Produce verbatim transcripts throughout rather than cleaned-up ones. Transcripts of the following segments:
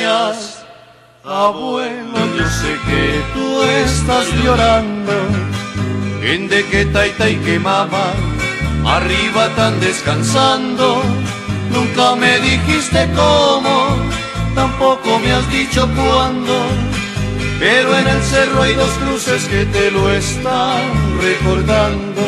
engañas, abuelo, yo sé que tú estás llorando. En de que taita y que mama, arriba tan descansando. Nunca me dijiste cómo, tampoco me has dicho cuándo. Pero en el cerro hay dos cruces que te lo están recordando.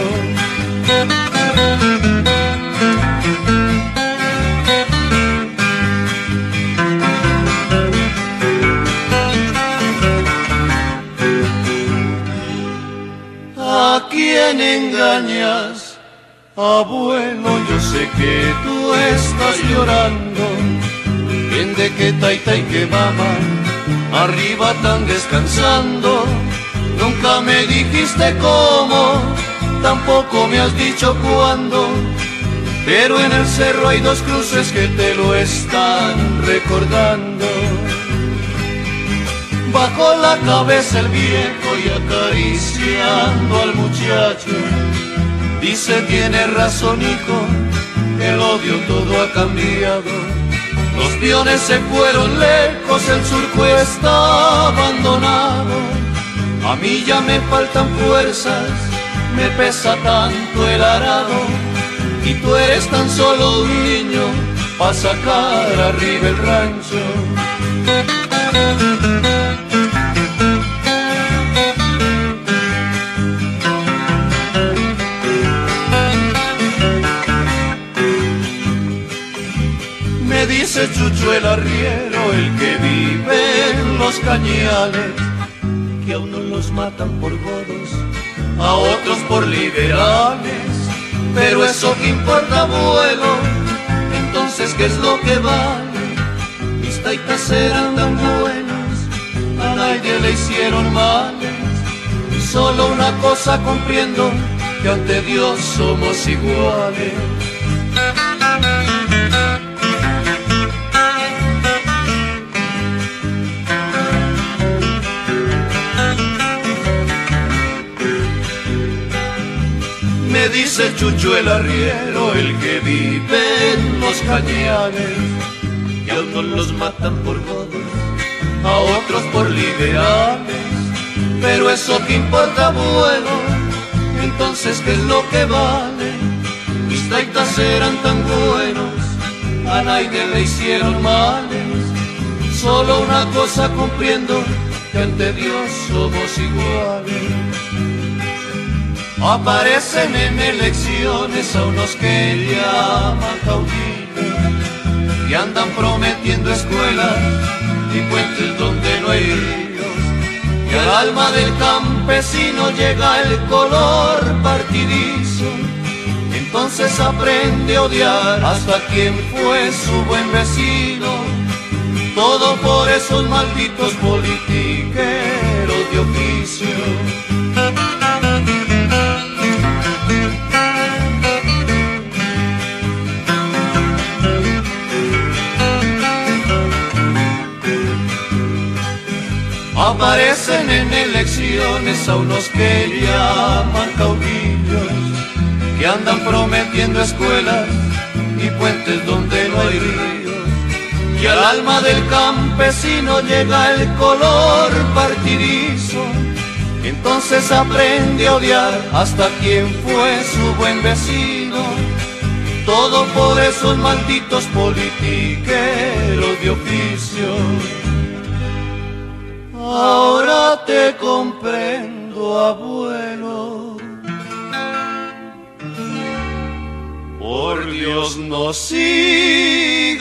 ¿A quién engañas, abuelo? Yo sé que tú estás llorando. En de que taita y que mama, arriba tan descansando. Nunca me dijiste cómo, tampoco me has dicho cuándo. Pero en el cerro hay dos cruces que te lo están recordando. Bajó la cabeza el viejo y acariciando al muchacho dice: tiene razón, hijo, el odio todo ha cambiado. Los peones se fueron lejos, el surco está abandonado. A mí ya me faltan fuerzas, me pesa tanto el arado. Y tú eres tan solo un niño pa' sacar arriba el rancho. Me dice Chucho el arriero, el que vive en los cañales, que a unos los matan por godos, a otros por liberales. Pero eso que importa, abuelo, entonces ¿qué es lo que vale? Mis taitas eran tan buenos, a nadie le hicieron males. Solo una cosa comprendo, que ante Dios somos iguales. Me dice Chucho el arriero, el que vive en los cañares, que a unos los matan por godos, a otros por liberales. Pero eso que importa, abuelo, entonces ¿qué es lo que vale? Mis taitas eran tan buenos, a nadie le hicieron males. Solo una cosa comprendo, que ante Dios somos iguales. Aparecen en elecciones a unos que llaman caudillos y andan prometiendo escuelas y puentes donde no hay ríos. Y al alma del campesino llega el color partidizo. Entonces aprende a odiar hasta quien fue su buen vecino. Todo por esos malditos politiqueros de oficio. Aparecen en elecciones a unos que llaman caudillos, que andan prometiendo escuelas y puentes donde no hay ríos. Y al alma del campesino llega el color partidizo. Entonces aprende a odiar hasta quien fue su buen vecino. Todo por esos malditos politiqueros de oficio. Ahora te comprendo, abuelo. Por Dios, no sigas